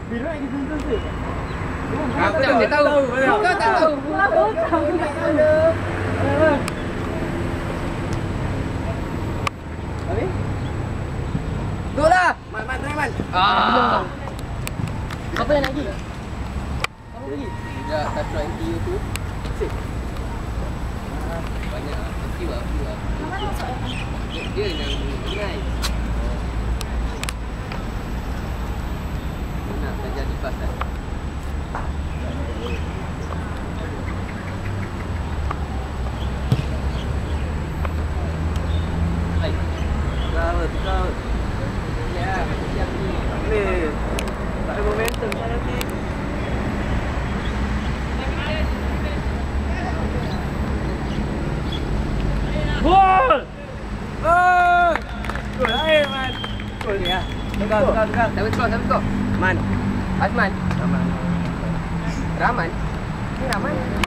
Bila lagi tuntun tu? Aku tak tahu. Kau tak tahu. Habis? Duduk lah. Man, try man. Apa yang lagi? Apa lagi? Tidak, tak try video tu. Sip. Banyak lah. Few lah. Mana masuk air? Dia yang ingat. Nak belajar di pasar. Hai. Tukar. Ya, siap ni. Boleh. Tak ada momentum saya nanti. Gol! Gol air man. Gol ya. Tukar. Siapa skor? Man. Azman. Rahman. Rahman? Ni Rahman?